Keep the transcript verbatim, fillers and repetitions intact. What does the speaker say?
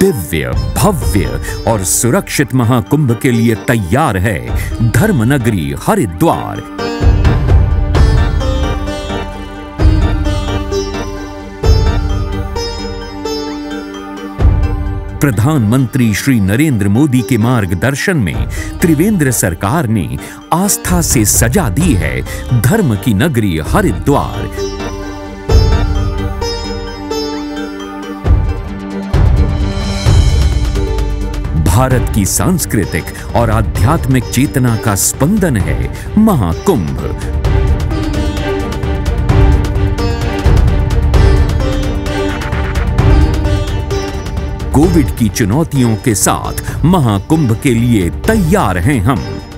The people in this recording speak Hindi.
दिव्य, भव्य और सुरक्षित महाकुंभ के लिए तैयार है धर्मनगरी हरिद्वार। प्रधानमंत्री श्री नरेंद्र मोदी के मार्गदर्शन में त्रिवेंद्र सरकार ने आस्था से सजा दी है धर्म की नगरी हरिद्वार। भारत की सांस्कृतिक और आध्यात्मिक चेतना का स्पंदन है महाकुंभ। कोविड की चुनौतियों के साथ महाकुंभ के लिए तैयार हैं हम।